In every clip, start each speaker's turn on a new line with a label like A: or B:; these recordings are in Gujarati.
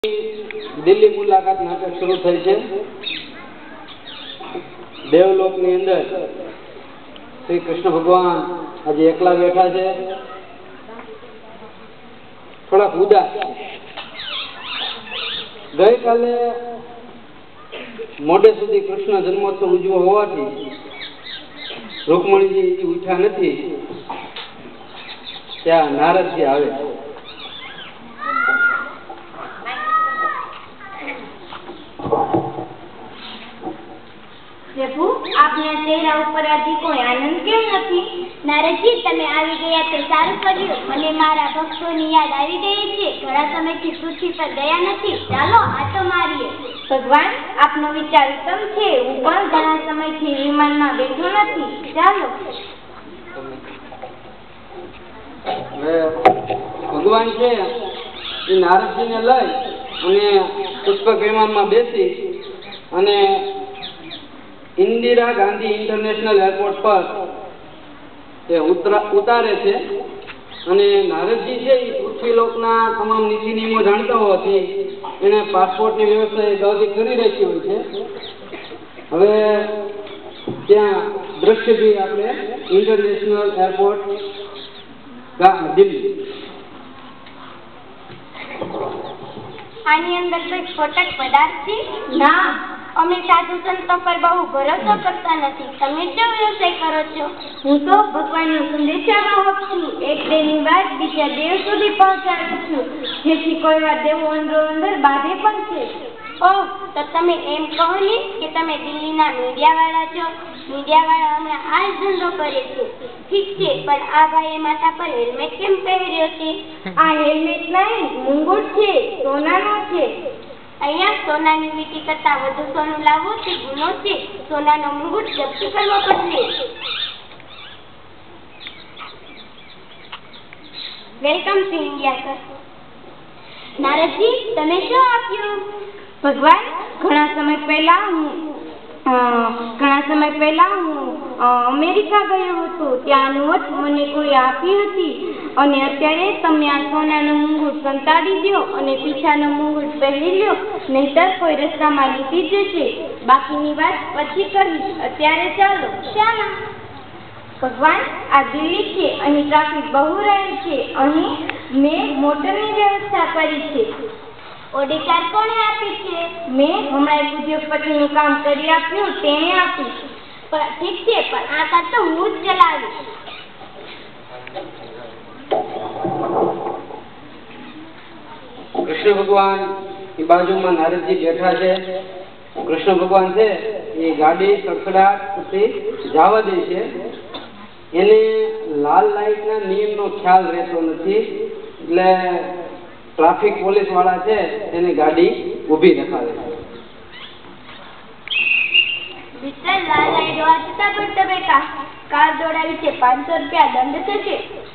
A: દિલ્હી મુલાકાત નાટક શરૂ થઈ છે। દેવલોકની અંદર શ્રી કૃષ્ણ ભગવાન આજે એકલા બેઠા છે, થોડાક ઉદાસ છે। ગઈકાલે મોડે સુધી કૃષ્ણ જન્મોત્સવ ઉજવો હોવાથી રૂકમણીજી ઉઠ્યા નથી, ત્યાં નારદજી આવે છે।
B: प्रभु आपने चेहरा ऊपर हजी कोई आनंद केम नहीं? नारदजी तमे આવી ગયા તે સારું કર્યું। મને મારા ભક્તોની યાદ આવી ગઈ છે। ઘણા સમયથી પૃથ્વી પર ગયા નથી, ચાલો આટો મારીએ। ભગવાન આપનો વિચાર ઉત્તમ છે। હું પણ ઘણા સમયથી વિમાનમાં બેઠો નથી, ચાલો।
A: ભગવાન છે એ નારદજીને લઈ અને પુષ્પક વિમાનમાં બેસી અને इंदिरा गांधी इंटरनेशनल एयरपोर्ट पर उतारे छे। अने नारदजी छे पृथ्वीलोकना तमाम नीति नियमो जाणता होवाथी एने पासपोर्टनी व्यवस्था अगाउथी करी राखी होय छे। हवे त्यां दृश्य भी आपणे इंटरनेशनल एयरपोर्ट दिल्ली
B: आनी अंदर कोई स्फोटक पदार्थ छे? ना, અમે સાધુ સંતો પર બહુ ભરોસો કરતા નથી। તમે શું વ્યવસાય કરો છો? હું તો ભગવાનનો સંદેશાવાહક છું। એક દેવની વાત બીજા દેવ સુધી પહોંચાડું છું, જેથી કોઈ વાર દેવો અંદર બાધે પણ છે। ઓહ, તો તમે એમ કહો ને કે તમે દિલ્હીના મીડિયાવાળા છો। મીડિયાવાળા હમણાં આ જ ધંધો કરે છે। ઠીક છે, પણ આ ભાઈએ માથા પર હેલ્મેટ કેમ પહેર્યો છે? આ હેલ્મેટ નહીં, મુંગુટ છે, સોનાનો છે। અહીંયા સોનાની વીંટી કરતા વધુ સોનું લાવવું તે ગુનો છે। સોનાનો મુંગુટ જપ્ત કરવો પડશે। Welcome to India sir. Naradji, તમે શું આપ્યું? ભગવાન, ઘણા સમય પહેલા હું અમેરિકા ગયો હતો। ત્યાં નોટ મને કોઈ આપી હતી અને અત્યારે તમે આ સોનાનો મુંગુટ સંતાડી દો અને પીછાનો મુંગુટ પહેરી લ્યો, નહીતર કોઈ રસ્તામાં લૂંટી જશે। બાકીની વાત પછી કરીશ, અત્યારે ચાલો। ચાલો। ભગવાન, આ દિલ્હી છે, અહીં ટ્રાફિક બહુ રહે છે। અહીં મેં મોટરની વ્યવસ્થા કરી છે। ઓડી કાર કોણે આપી છે? મેં હમણાં એક ઉદ્યોગપતિનું કામ કરી આપ્યું, તેણે આપી। પણ ઠીક છે, પણ આ કાર તો હું જ ચલાવીશ।
A: कृष्ण भगवान की बाजू में नारदजी बैठा है। कृष्ण भगवान है ये गाड़ी सड़सड़ाटथी जावा दे छे। एने लाल लाइट ना नियम नो ख्याल रहतो नथी, એટલે ट्राफिक पोलीस वाला है एने गाड़ी ऊभी रखावे छे।
B: मिस्टर, लाल लाइट वांचता पण तमे कार दौड़ावी छे, 500 रुपया दंड थशे।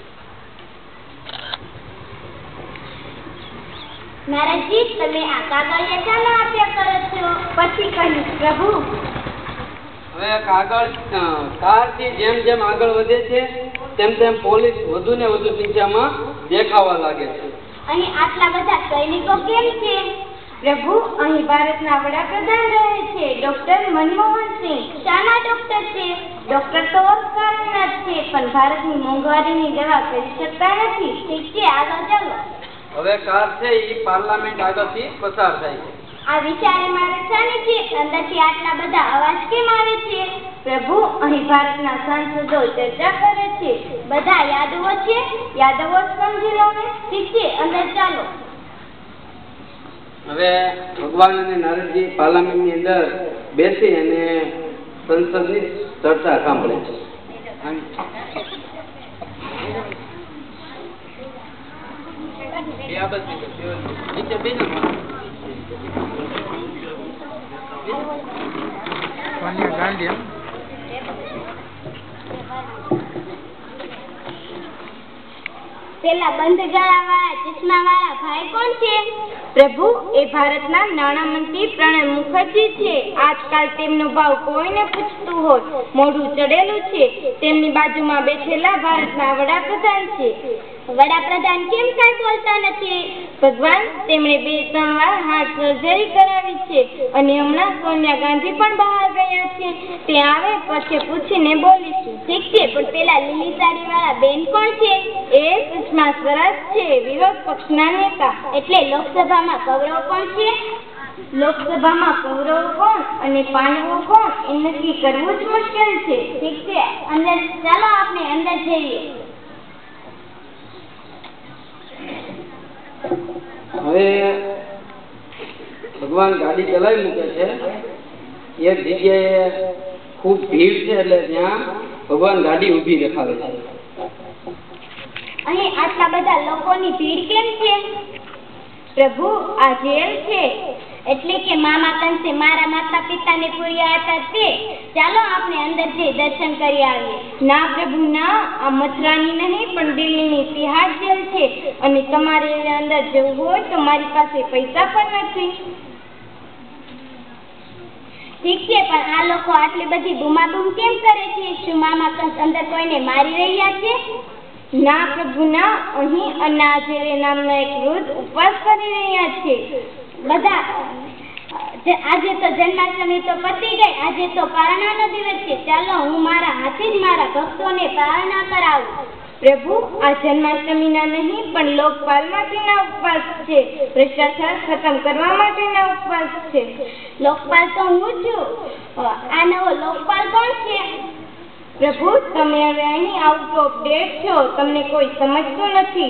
B: नारदजी, તમે આ કાગળિયા શાના આપ્યા કરો છો? પછી કહીશ પ્રભુ।
A: હવે કાગળ કાર થી જેમ જેમ આગળ વધે છે તેમ તેમ પોલીસ વધુ ને વધુ સંખ્યામાં દેખાવા લાગે છે।
B: અહીં આટલા બધા સૈનિકો કેમ છે? પ્રભુ, અહીં ભારતના વડાપ્રધાન રહે છે, ડોક્ટર મનમોહન સિંહ। શાના ડોક્ટર છે? ડોક્ટર તો ઓસ્કારના છે, પણ ભારતની મોંઘવારીની દવા કરી શકતા નથી। ઠીક છે, આગળ ચાલો।
A: હવે કાર છે એ પાર્લામેન્ટ આગળથી પસાર થાય છે।
B: આ વિચારે મારે શાની છે? અંદરથી આટલા બધા અવાજ કેમ આવે છે? પ્રભુ, અહીં ભારતના સાંસદો ચર્ચા કરે છે। બધા યાદવો છે, યાદવો જ સમજી લો ને। ઠીક છે, અંદર ચાલો।
A: હવે ભગવાન અને નારદજી પાર્લામેન્ટની અંદર બેસી અને સંસદની ચર્ચા સાંભળે છે।
B: પેલા બંધ ગળાવાળા ચશ્માવાળા ભાઈ કોણ છે? પ્રભુ, એ ભારતના નાણામંત્રી પ્રણવ મુખર્જી છે। આજકાલ તેમનો ભાવ કોઈને પૂછતું હોય, મોઢું ચડેલું છે। તેમની બાજુમાં બેઠેલા ભારતના વડાપ્રધાન છે। વડાપ્રધાન કેમ કાંઈ બોલતા નથી?
C: ભગવાન, તેમણે 2-3 વાર હાર્ટ સર્જરી કરાવી છે અને હમણાં સોનિયા ગાંધી પણ બહાર ગયા છે. તે આવે પછી પૂછીને બોલીશું.
B: ઠીક છે, પણ પેલા લીલી સાડી વાળા બેન કોણ છે?
C: એ સુષ્મા સ્વરાજ છે, વિરોધ પક્ષના નેતા.
B: એટલે લોકસભામાં કૌરવ કોણ છે?
C: લોકસભામાં કૌરવ કોણ અને પાંડવો કોણ એ નક્કી કરવું જ મુશ્કેલ છે.
B: ઠીક છે, અંદર ચાલો આપણે અંદર જઈએ.
A: હવે ભગવાન ગાડી ચલાવી મૂકે છે. એક જગ્યાએ ખૂબ ભીડ છે એટલે ત્યાં ભગવાન ગાડી ઊભી દેખાડે છે.
B: અહીં આટલા બધા લોકોની ભીડ કેમ છે?
C: પ્રભુ, આ જેલ છે.
B: એટલે કે મામા કંસે મારા માતા પિતાને પૂર્યા હતા તે. ચાલો આપણે અંદર જઈ દર્શન કરી આવીએ.
C: ના પ્રભુ ના, આ મથુરાની નહીં પણ દિલ્હીની તિહાર જેલ છે અને તમારે અંદર જવું હોય તો મારી પાસે પૈસા પણ નથી.
B: ઠીક છે, પણ આ લોકો આટલી બધી બૂમાબૂમ કેમ કરે છે? શું મામા કંસ અંદર કોઈને મારી રહ્યા છે?
C: ના પ્રભુ ના, અહીં અનાજેરે નામના એક વૃદ્ધ ઉપવાસ કરી રહ્યા છે.
B: બધા આજે તો જન્માષ્ટમી તો પતી ગઈ, આજે તો પારણાનો દિવસ છે. ચાલો હું મારા હાથે જ મારા ભક્તોને પારણા કરાવું.
C: પ્રભુ, આ જન્માષ્ટમીના નહીં પણ લોકપાલ માટેના ઉપવાસ છે. ભ્રષ્ટાચાર ખતમ કરવા માટેના ઉપવાસ છે.
B: લોકપાલ તો હું છું. આ નવો લોકપાલ કોણ છે?
C: પ્રભુ, તમે હવે અહીં આઉટ ઓફ ડેટ છો. તમને કોઈ સમજતું નથી.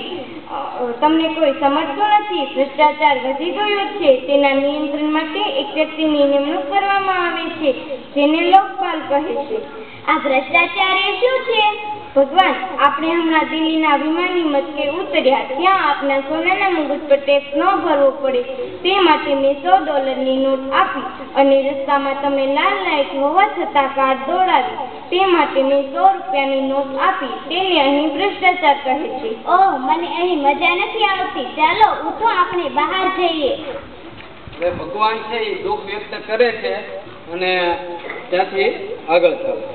C: ભ્રષ્ટાચાર વધી ગયો છે. તેના નિયંત્રણ માટે એક વ્યક્તિની નિમણૂક કરવામાં આવે છે જેને લોકપાલ કહે છે.
B: આ ભ્રષ્ટાચાર એ શું છે?
C: ભગવાન, આપણે હમણાં દિલ્હીના વિમાની મથકે ઉતર્યા. ત્યાં આપના સોનાના મુગટ પર ટેક્સ ન ભરવો પડે તે માટે મેં $100ની નોટ આપી અને રસ્તામાં તમે લાલ લાઈટ હોવા છતાં કાર દોડાવી તે માટે મેં $100ની નોટ આપી. તેને અહીં ભ્રષ્ટાચાર કહે છે.
B: ઓહ, મને અહીં મજા નથી આવતી. ચાલો ઉઠો, આપણે બહાર જઈએ.
A: હવે ભગવાન છે એ દુઃખ વ્યક્ત કરે છે અને ત્યાંથી આગળ ચાલે.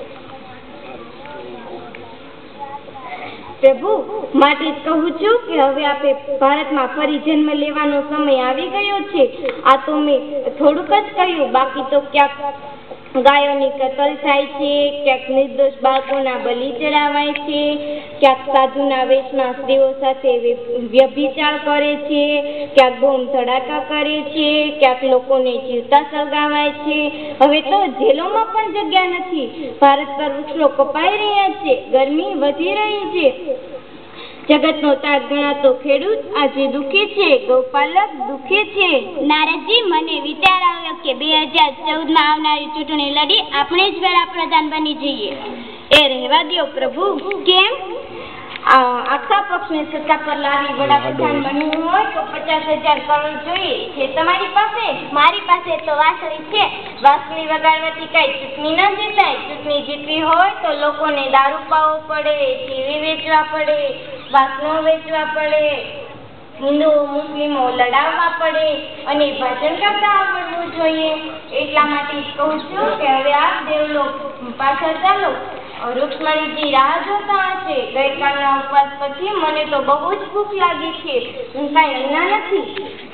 C: પ્રભુ, માટે જ કહું છું કે હવે આપણે ભારતમાં ફરી જન્મ લેવાનો સમય આવી ગયો છે. આ તો મેં થોડુંક જ કહ્યું, બાકી તો ક્યાંક ગાયોની કતલ થાય છે, ક્યાંક નિર્દોષ બાળકોના બલિ ચડાવાય છે, ક્યાંક સાધુના વેશમાં સ્ત્રીઓ સાથે વ્યભિચાર કરે છે, ક્યાંક બોમ્બ ધડાકા કરે છે, ક્યાંક લોકોને જીવતા સળગાવાય છે. હવે તો જેલોમાં પણ જગ્યા નથી. ભારત પર વૃક્ષો કપાઈ રહ્યા છે, ગરમી વધી રહી છે. જગતનો તાત ગણાતો ખેડૂત આજે દુઃખી છે, ગૌપાલક દુઃખી છે.
B: નારદજી, મને વિચાર આવ્યો કે 2014માં આવનારી ચૂંટણી લડી આપણે જ વડાપ્રધાન બની જઈએ.
C: એ રહેવા દો પ્રભુ.
B: કેમ?
C: આખા પક્ષને સત્તા પર લાવી વડાપ્રધાન બનવું હોય તો 50,000 કરોડ જોઈએ. છે તમારી પાસે?
B: મારી પાસે તો વાંસળી છે.
C: વાંસળી વગાડવાથી કઈ ચૂંટણી ન જીતાય. ચૂંટણી જીતવી હોય તો લોકોને દારૂ પાવો પડે, ટીવી વેચવા પડે, વાસણો વેચવા પડે, હિન્દુઓ મુસ્લિમો લડાવવા પડે અને ભાષણ કરતા આવડવું જોઈએ. એટલા માટે જ કહું છું કે હવે આપ દેવલોક પાછા ચાલો. રૂક્ષ્મણીજી રાહ જોતા હશે. ગઈકાલના ઉપવાસ પછી મને તો બહુ જ ભૂખ લાગી છે. હું કાંઈ અન્ના નથી.